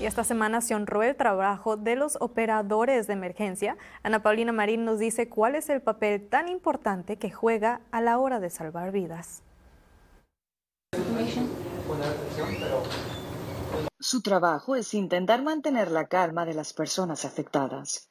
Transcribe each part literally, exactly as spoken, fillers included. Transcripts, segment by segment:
Y esta semana se honró el trabajo de los operadores de emergencia. Ana Paulina Marín nos dice cuál es el papel tan importante que juega a la hora de salvar vidas. Su trabajo es intentar mantener la calma de las personas afectadas.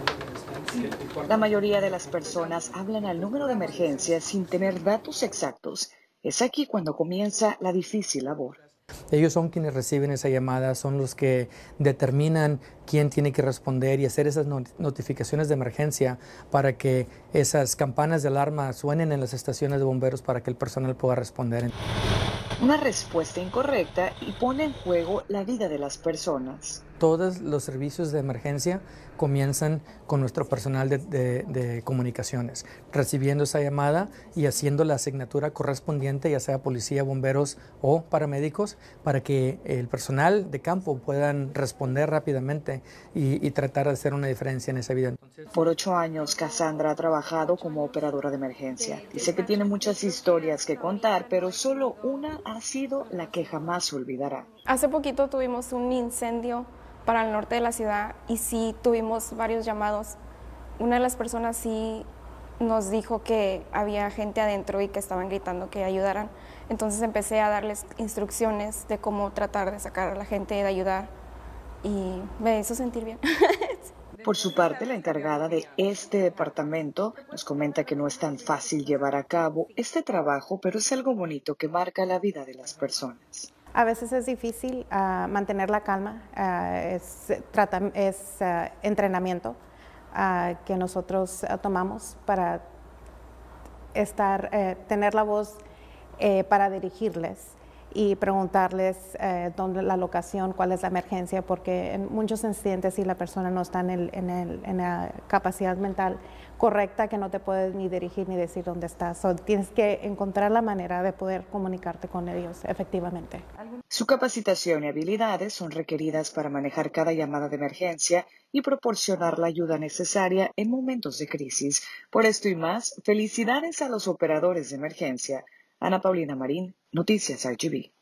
La mayoría de las personas hablan al número de emergencia sin tener datos exactos. Es aquí cuando comienza la difícil labor. Ellos son quienes reciben esa llamada, son los que determinan quién tiene que responder y hacer esas notificaciones de emergencia para que esas campanas de alarma suenen en las estaciones de bomberos para que el personal pueda responder. Una respuesta incorrecta y pone en juego la vida de las personas. Todos los servicios de emergencia comienzan con nuestro personal de, de, de comunicaciones, recibiendo esa llamada y haciendo la asignatura correspondiente, ya sea policía, bomberos o paramédicos, para que el personal de campo puedan responder rápidamente y, y tratar de hacer una diferencia en esa vida. Entonces, por ocho años, Cassandra ha trabajado como operadora de emergencia. Dice que tiene muchas historias que contar, pero solo una ha sido la que jamás olvidará. Hace poquito tuvimos un incendio para el norte de la ciudad y sí tuvimos varios llamados. Una de las personas sí nos dijo que había gente adentro y que estaban gritando que ayudaran. Entonces empecé a darles instrucciones de cómo tratar de sacar a la gente, de ayudar, y me hizo sentir bien. Por su parte, la encargada de este departamento nos comenta que no es tan fácil llevar a cabo este trabajo, pero es algo bonito que marca la vida de las personas. A veces es difícil uh, mantener la calma, uh, es, trata, es uh, entrenamiento uh, que nosotros uh, tomamos para estar, uh, tener la voz uh, para dirigirles y preguntarles uh, dónde la locación, cuál es la emergencia, porque en muchos incidentes si la persona no está en, el, en, el, en la capacidad mental correcta, que no te puedes ni dirigir ni decir dónde estás. So, tienes que encontrar la manera de poder comunicarte con ellos efectivamente. Su capacitación y habilidades son requeridas para manejar cada llamada de emergencia y proporcionar la ayuda necesaria en momentos de crisis. Por esto y más, felicidades a los operadores de emergencia. Ana Paulina Marín, Noticias R G B.